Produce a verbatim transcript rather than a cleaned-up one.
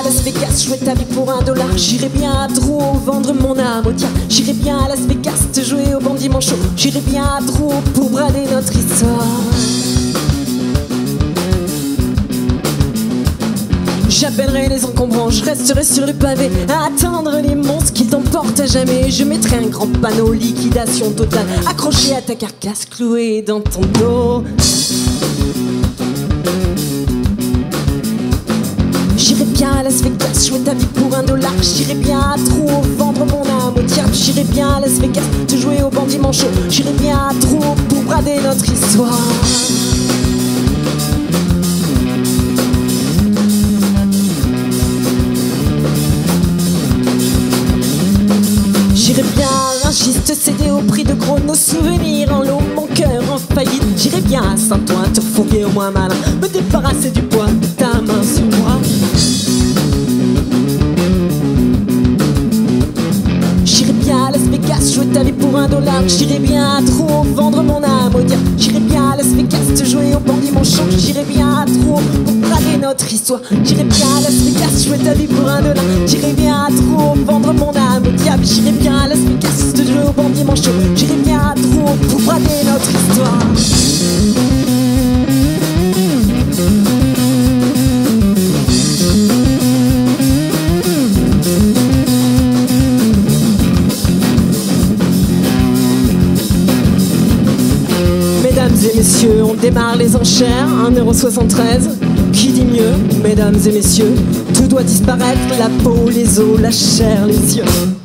Las Vegas, jouer ta vie pour un dollar. J'irai bien à Drouot vendre mon âme au diable. J'irai bien à Las Vegas te jouer au bandit manchot. J'irai bien à Drouot pour brader notre histoire. J'appellerai les encombrants, je resterai sur le pavé à attendre les monstres qui t'emportent à jamais. Je mettrai un grand panneau liquidation totale accroché à ta carcasse, cloué dans ton dos. J'irai bien à Las Vegas, jouer ta vie pour un dollar. J'irai bien à Drouot vendre mon âme au diable. J'irai bien à Las Vegas te jouer au bandit manchot. J'irai bien à Drouot pour brader notre histoire. J'irai bien à Rungis te céder au prix de gros nos souvenirs en l'eau, mon cœur en faillite. J'irai bien à Saint-Ouen te refourguer au moins malin, me débarrasser du poids de ta main sur moi. J'irai bien à Las Vegas jouer ta vie pour un dollar. J'irai bien à Drouot vendre mon âme au diable. J'irai bien à Las Vegas te jouer au bandit manchot. J'irai bien à Drouot pour brader notre histoire. J'irai bien à Las Vegas jouer ta vie pour un dollar. J'irai bien à Drouot vendre mon âme au diable. J'irai bien à Las Vegas te jouer au bandit manchot. J'irai bien à Drouot pour brader notre histoire. Mesdames et messieurs, on démarre les enchères, un euro soixante-treize. Qui dit mieux, mesdames et messieurs? Tout doit disparaître, la peau, les os, la chair, les yeux.